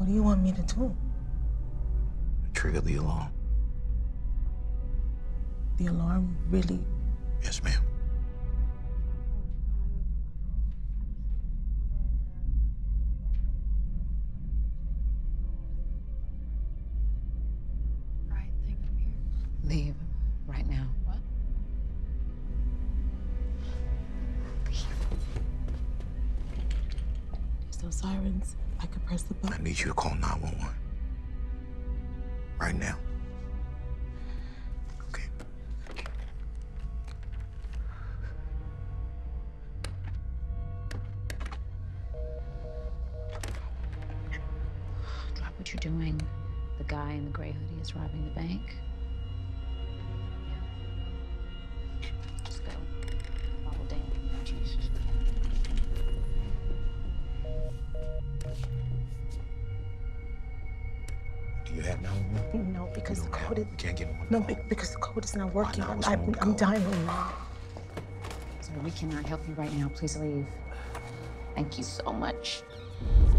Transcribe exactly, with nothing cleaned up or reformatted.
What do you want me to do? Trigger the alarm. The alarm really? Yes, ma'am. Right thing up here. Leave right now. What? There's no sirens. I could press the button. I need you to call nine one one. Right now. Okay. Drop what you're doing. The guy in the gray hoodie is robbing the bank. Yeah. Just go. Follow Dan. Jesus. Do you have nine one one? No, because the We don't code have- is... We can't get one. No, be- because the code is not working. Why not? I'm, What's I'm, wrong with the I'm code? dying now. Sorry, we cannot help you right now. Please leave. Thank you so much.